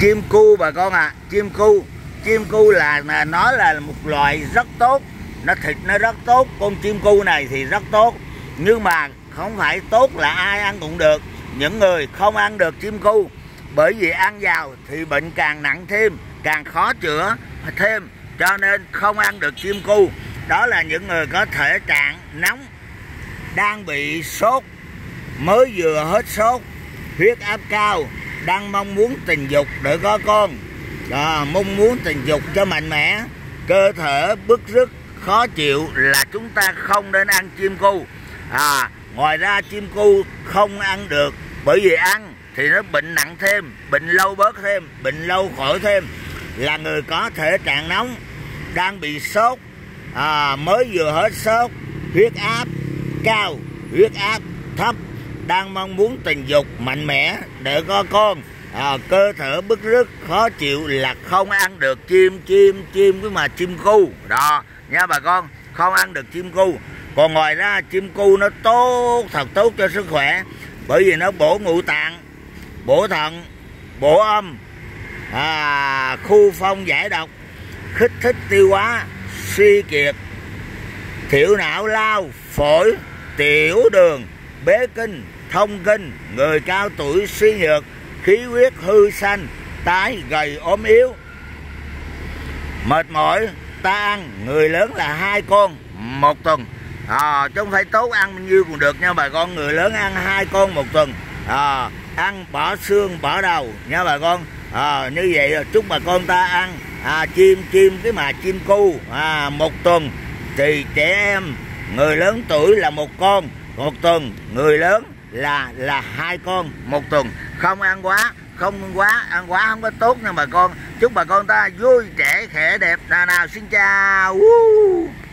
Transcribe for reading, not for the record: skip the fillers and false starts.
Chim cu bà con à, chim cu là nó là một loài rất tốt, nó thịt nó rất tốt. Con chim cu này thì rất tốt, nhưng mà không phải tốt là ai ăn cũng được. Những người không ăn được chim cu, bởi vì ăn vào thì bệnh càng nặng thêm, càng khó chữa thêm, cho nên không ăn được chim cu. Đó là những người có thể trạng nóng, đang bị sốt, mới vừa hết sốt, huyết áp cao, đang mong muốn tình dục để có con, mong muốn tình dục cho mạnh mẽ, cơ thể bứt rứt khó chịu, là chúng ta không nên ăn chim cu. Ngoài ra chim cu không ăn được, bởi vì ăn thì nó bệnh nặng thêm, bệnh lâu bớt thêm, bệnh lâu khỏi thêm. Là người có thể trạng nóng, đang bị sốt, mới vừa hết sốt, huyết áp cao, huyết áp thấp, đang mong muốn tình dục mạnh mẽ để có con, cơ thể bứt rứt khó chịu, là không ăn được chim cu đó nha bà con, không ăn được chim cu. Còn ngoài ra chim cu nó tốt, thật tốt cho sức khỏe, bởi vì nó bổ ngũ tạng, bổ thận, bổ âm, khu phong giải độc, kích thích tiêu hóa, suy kiệt, thiểu não lao, phổi, tiểu đường, bế kinh, thông kinh, người cao tuổi suy nhược, khí huyết hư sanh, tái gầy ốm yếu, mệt mỏi. Ta ăn người lớn là 2 con một tuần, chứ không phải tốt ăn bao nhiêu cũng được nha bà con. Người lớn ăn 2 con một tuần, ăn bỏ xương bỏ đầu nha bà con. Như vậy chúc bà con ta ăn chim cu một tuần. Thì trẻ em, người lớn tuổi là 1 con một tuần, người lớn là 2 con một tuần. Không ăn quá, ăn quá không có tốt nha bà con. Chúc bà con ta vui, trẻ, khỏe, đẹp. Nào xin chào.